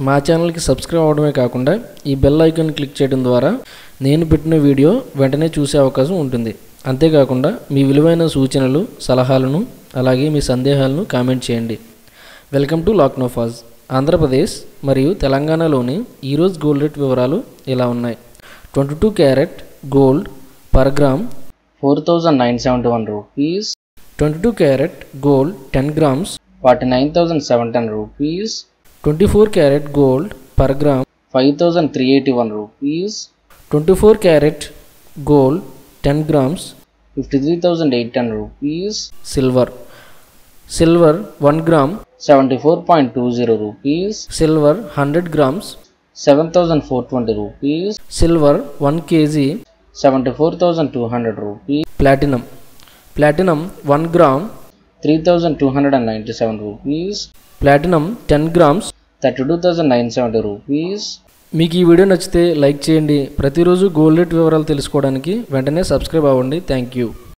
మా ఛానల్ కి సబ్స్క్రైబ్ అవడమే కాకుండా ఈ బెల్ ఐకాన్ క్లిక్ చేయడం ద్వారా నేను పెట్టిన వీడియో వెంటనే చూసే అవకాశం ఉంటుంది. అంతేకాకుండా మీ విలువైన సూచనలు సలహాలను అలాగే మీ సందేహాలను కామెంట్ చేయండి. Welcome to లాక్నోఫాస్. ఆంధ్రప్రదేశ్ మరియు తెలంగాణలోని ఈ రోజు గోల్డ్ రేట్ వివరాలు ఇలా ఉన్నాయి. 22 carat gold per gram 4,971 rupees. 22 carat gold 10 grams 49,710 rupees. 24 carat gold per gram 5,381 rupees. 24 carat gold 10 grams 53,810 rupees. Silver 1 gram 74.20 rupees. Silver 100 grams 7,420 rupees. Silver 1 kg 74,200 rupees. Platinum 1 gram 3,297 rupees. Platinum 10 grams 32,970 rupees. మీకు ఈ video నచ్చితే like చేయండి. ప్రతిరోజు gold rate వివరాలు తెలుసుకోవడానికి వెంటనే subscribe అవ్వండి. Thank you.